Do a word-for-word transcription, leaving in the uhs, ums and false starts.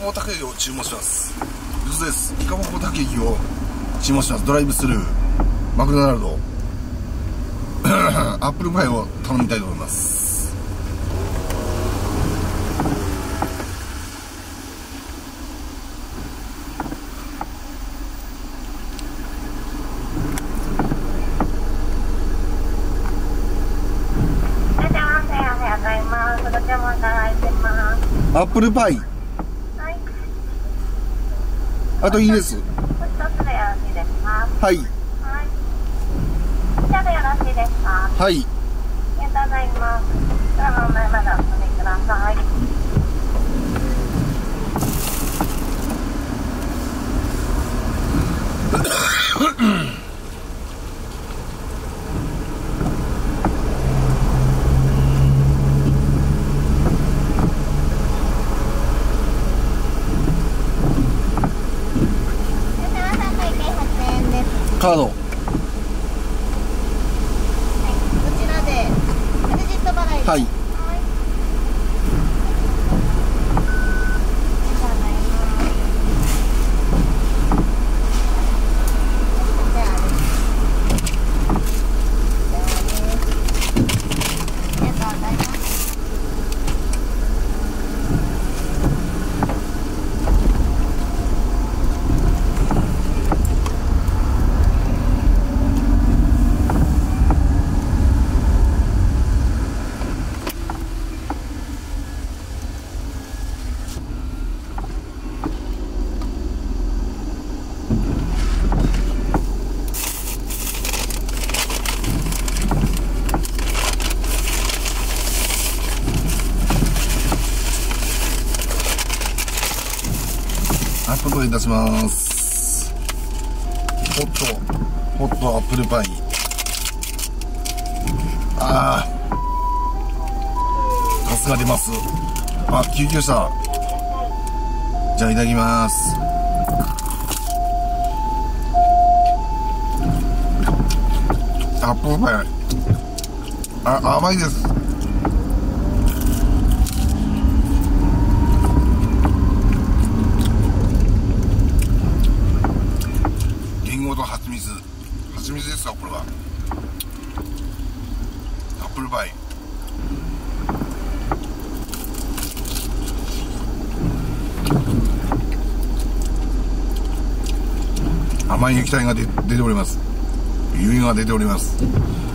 ポーたこ焼きを注文します。ルズです。イカポポたこ焼きを注文します。ドライブスルーマクドナルドアップルパイを頼みたいと思います。アップルパイ、はい、あといいです。はい、はい、ありがとうございます。ではお前までお進みください。カード、はい、こちらでクレジット払いです。はい、アップルパイ出します。ホットホットアップルパイ。ああ、ガスが出ます。あ、救急車。じゃあいただきます。アップルパイ、あ、甘いです。はちみつ、はちみつですか、これは。アップルパイ。甘い液体が出ております。湯気が出ております。